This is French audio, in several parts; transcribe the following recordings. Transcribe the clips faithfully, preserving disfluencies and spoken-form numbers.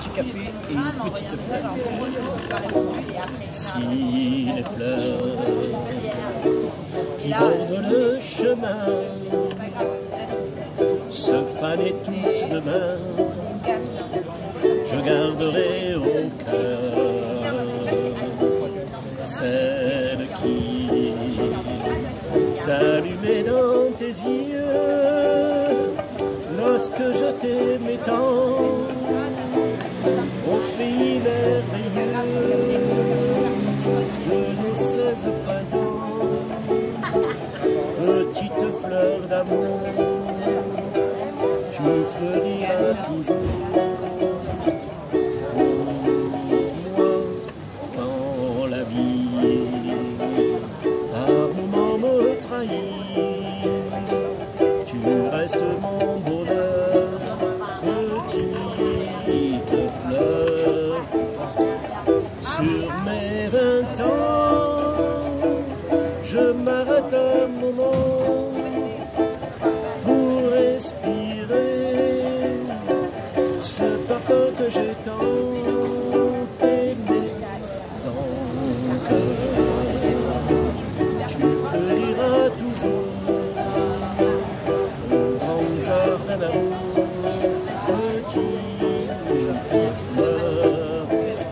petit café et une petite fleur. Si les fleurs qui bordent le chemin se fanaient toutes demain, je garderai au cœur celle qui s'allumait dans tes yeux lorsque je t'aimais tant, au pays merveilleux de nos seize printemps. Petite fleur d'amour, tu fleuriras toujours pour moi quand la vie par moments me trahit. Tu restes mon bonheur, petite fleur. Sur mes vingt ans, je m'arrête un moment pour respirer ce parfum que j'ai tant aimé dans mon cœur. Tu fleuriras toujours jardin d'amour, petite fleur.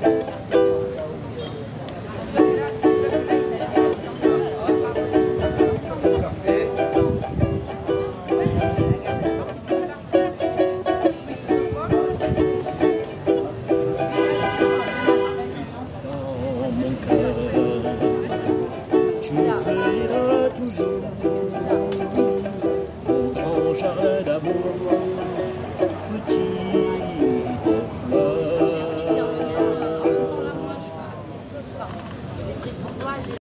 Dans mon cœur, tu fleuriras toujours jardin d'amour, petite fleur.